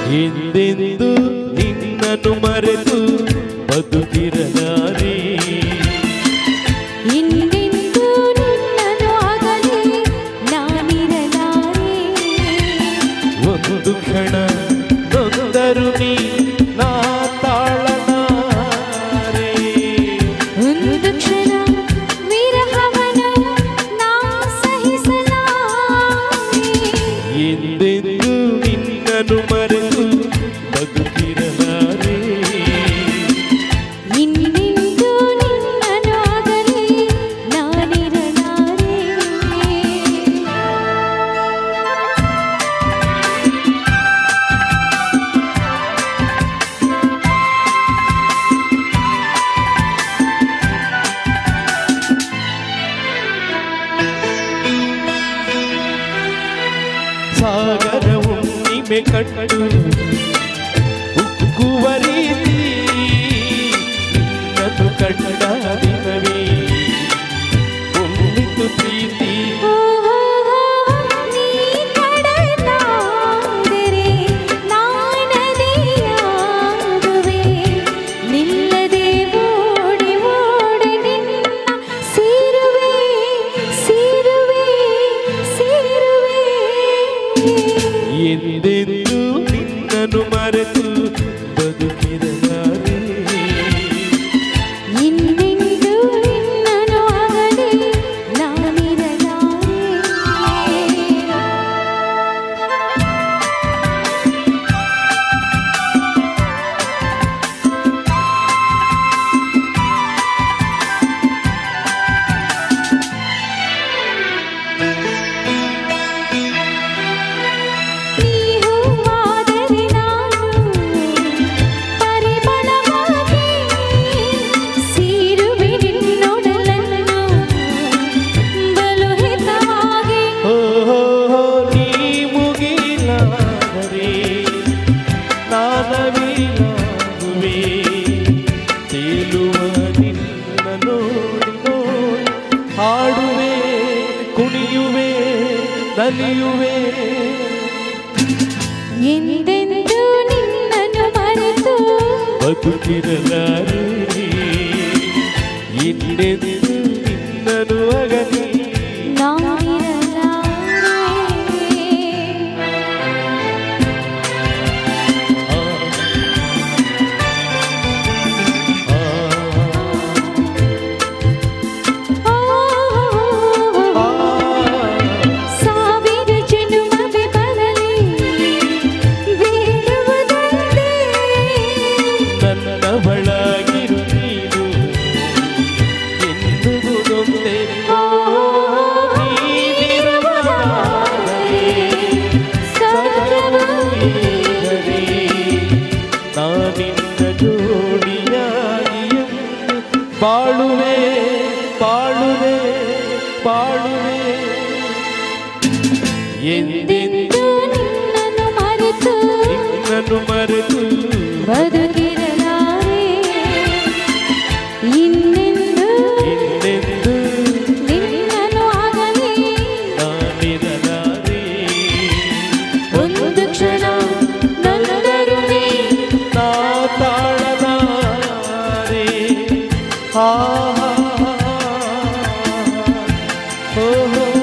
ಎಂದೆಂದು ನಿನ್ನನ್ನು ಮರೆತು ಬದುಕಿರಲಾರೆ. ಎಂದೆಂದು ನಿನ್ನನ್ನು ಅಗಲಿ ನಾನಿರಲಾರೆ. ಒಂದು ಕ್ಷಣ ನೊಂದರು ನೀ ನಾ ತಾಳಲಾರೆ. ಒಂದು ಕ್ಷಣ ವಿರಹವನ್ನು ನಾ ಸಹಿಸಲಾರೆ. ಎಂದೆಂದು ನಿನ್ನನ್ನು ಮರೆತು ಬದುಕಿರಲಾರೆ. ಇನ್ನೆಂದು ನಿನ್ನನ್ನು ಅಗಲಿ ನಾನಿರಲಾರೆ. ಸಾಗರ ಹುಣ್ಣಿಮೆ ಕಟ್ಟು ಉಕ್ಕುವ ರೀತಿ ನನ್ನು ಕಂಡ ದಿನವೇ ಹೊಮ್ಮಿತು ಪ್ರೀತಿ. ನೀ ಕಡಲಾದರೆ ನಾನದಿಯಾಗುವೆ. ನಿಲ್ಲದೆ ಓಡಿ ಓಡಿ ನಿನ್ನ ಸೇರುವೆ ಸೇರುವೆ ಸೇರುವೆ. ಎಂದೆಂದು ನಿನ್ನನ್ನು ಮರೆತು ಬದುಕಿರಲಾರೆ. ಇನ್ನೆಂದು ನಿನ್ನನ್ನು ಅಗಲಿ ನಾನಿರಲಾರೆ. ನೀ ಹೂವಾದರೆ ನಾನು ಪರಿಮಳವಾಗಿ ಸೇರುವೆ ನಿನ್ನೊಡಲನ್ನು ಬಲು ಹಿತವಾಗಿ. ನೀ ಮುಗಿಲಾದರೆ ನಾನವಿಲಾಗುವೆ. ತೇಲುವ ನಿನ್ನ ನೋಡಿ ನೋಡಿ ಹಾಡುವೆ ಕುಣಿಯುವೆ ನಲಿಯುವೆ. ಎಂದೆಂದು ನಿನ್ನನ್ನು ಮರೆತು ಬದುಕಿರಲಾರೆ. ಇನ್ನೆಂದು ನಿನ್ನನ್ನು ಅಗಲಿ ನಾನಿರಲಾರೆ. ಸಾವಿರ ಜನುಮವೇ ಬರಲಿ ಬೇಡುವುದೊಂದೇ. ನನ್ನವಳಾಗಿರು ನೀನು ಎನ್ನುವುದೊಂದೇ. ನೀನಿರುವದಾದರೆ ಸಕಲವೂ ಇರಲಿ. ನಾನಿನ್ನ ಜೋಡಿಯಾಗಿ ಎಂದು ಬಾಳುವೆ ಬಾಳುವೆ ಬಾಳುವೆ. ಎಂದೆಂದು ನಿನ್ನನ್ನು ಮರೆತು ನಿನ್ನನ್ನು ಮರೆತು ಬದುಕಿರಲಾರೆ. ಇನ್ನೆಂದು ಇನ್ನೆಂದು ನಿನ್ನನ್ನು ಅಗಲಿ ನಾನಿರಲಾರೆ. ಒಂದು ಕ್ಷಣ ನನ್ನರು ನೀ ನಾ ತಾಳಲಾರೆ. ಆ